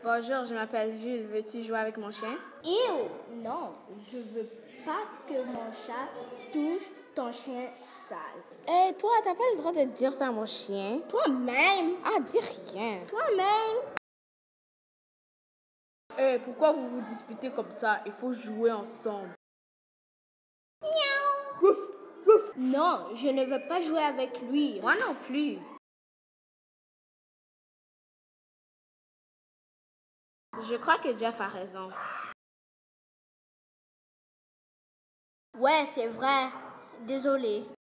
Bonjour, je m'appelle Jules. Veux-tu jouer avec mon chien? Non, je veux pas que mon chat touche ton chien sale. Hé, toi, t'as pas le droit de dire ça à mon chien. Toi-même. Ah, dis rien. Toi-même. Hé, pourquoi vous vous disputez comme ça? Il faut jouer ensemble. Miaou. Wouf, wouf. Non, je ne veux pas jouer avec lui. Moi non plus. Je crois que Jeff a raison. Ouais, c'est vrai. Désolé.